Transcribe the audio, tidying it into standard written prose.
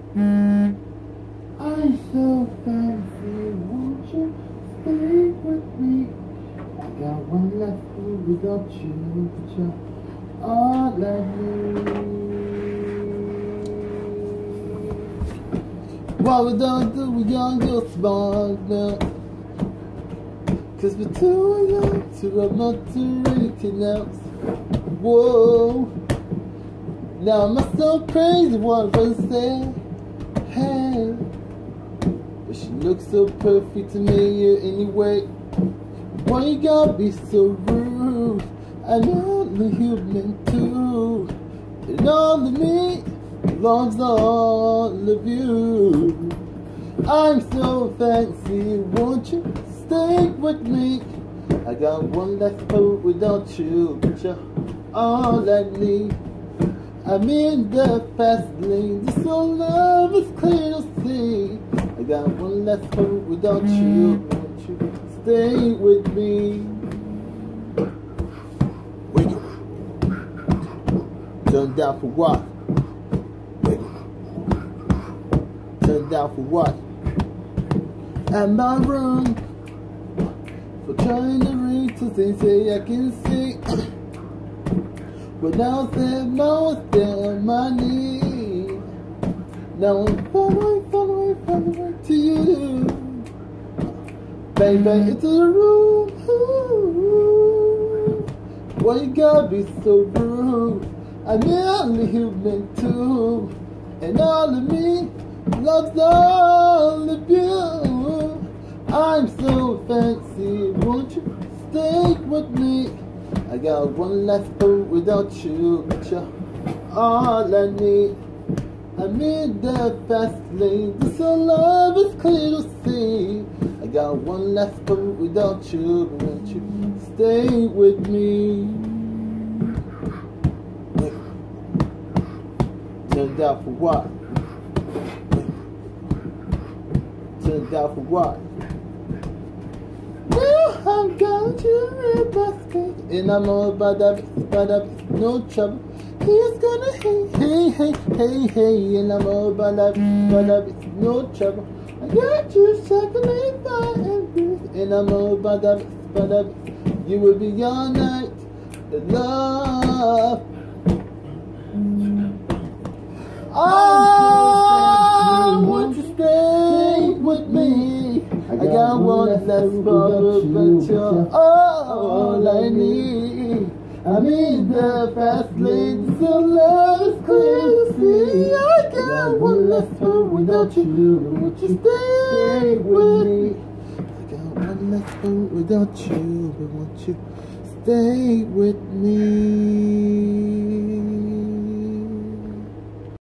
I'm so fancy, won't you stay with me? I got one left without you, but you're all I need. What we don't do, we young, you're smart now. 'Cause we're too young to run up to anything else. Whoa. Now am I so crazy, what I'm say? Hey. But she looks so perfect to me anyway. Why you gotta be so rude? I'm only human too. And all of me loves all of you. I'm so fancy, won't you stay with me? I got one left hope without you, but you're all I need. I'm in the fast lane, this old love is clear to see. I got one left hope without you, won't you stay with me? Wake up. Turn down for what? Wake up. Turn down for what? Am I wrong for trying to reach to say I can see? But now that most down my knee. Now I'm following to you. Baby, into the room. Ooh. Why you gotta be so rude? I'm only human too. And all of me loves all of you. I'm so fancy, won't you stay with me? I got one left hope without you, but you're all I need. I'm in the fast lane, this old love is clear to see. I got one left hope without you, but won't you stay with me? Turned out for what? Turned out for what? I'm going to a basket, and I'm all about that, no trouble. He's gonna hey, and I'm all about that, no trouble. I got you chocolate bar and beef, and I'm all about that, you will be all night, the love. Oh, won't you stay with me? I got one less bottle, but you're all I need. I'm in the fast lane, so love is clear to see. I got one less hope without you, won't you stay with me? I got one less hope without you, but won't you stay with me?